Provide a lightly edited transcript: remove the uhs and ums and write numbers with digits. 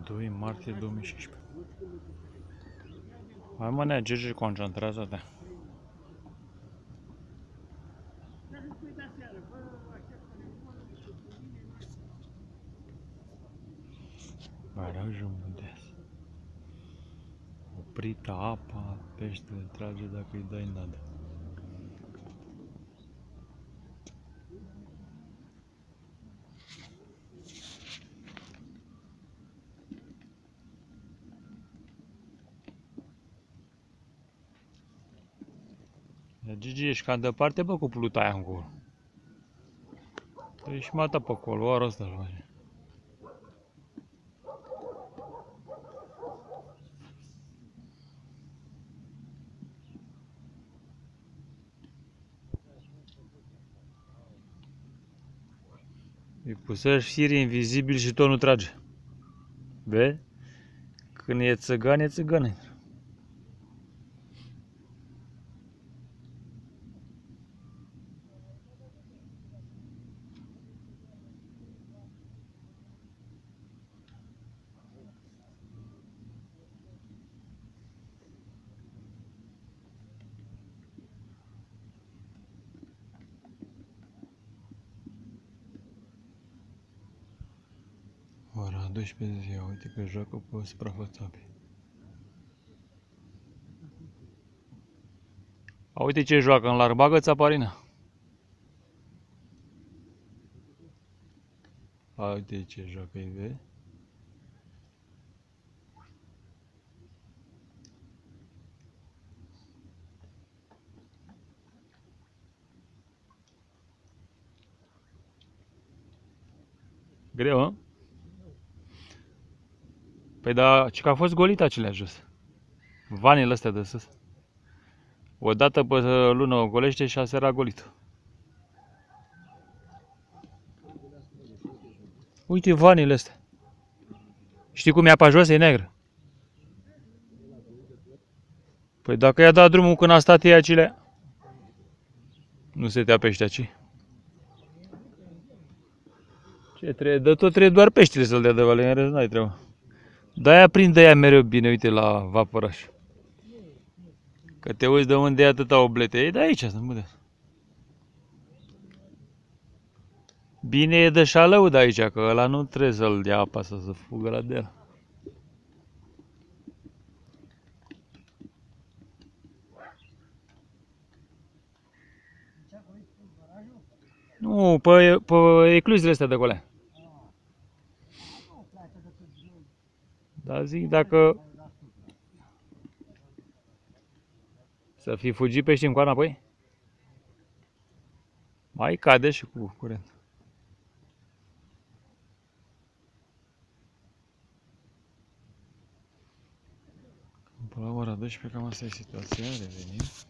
2 martie 2016. Hai mă, nea, Gigi, concentrează-te. Barajul Mudeas. Oprită apa, peștele trage dacă îi dai nadă. Gigi, ești cam departe, bă, cu pluta aia încolo. Ești mata pe acolo, oară ăsta îl face. Îi pusești șir invizibil și tot nu trage. Vezi? Când e țăgan, e țăgan. Ora 12 ziua, uite că joacă pe suprafața apei. A, uite ce joacă în larg, bagă-ți aparina. A, uite ce joacă, îi vezi? Greu, hă? Păi da, ci că a fost golit acelea jos. Vanile astea de sus. O dată pe lună o golește și aseară a golit. Uite vanile astea. Știi cum e apa jos? E neagră. Păi dacă i-a dat drumul când a stat ei acelea, nu se tea pești aici. Ce trebuie? De tot trebuie doar peștile să-l dea de vale, în rest n-ai treabă. De-aia prinde ea mereu bine, uite, la vaporaș. Că te uiți de unde e atâta oblete. E de aici, să mă. Bine e de șalău de aici, că ăla nu trebuie să-l dea apa să se fugă la de el. Nu, pe ecluziile astea de acolo. Dar zic, dacă să fi fugit pești în coană apoi, mai cade și cu curent. Până la ora 12, cam asta e situația, revenim.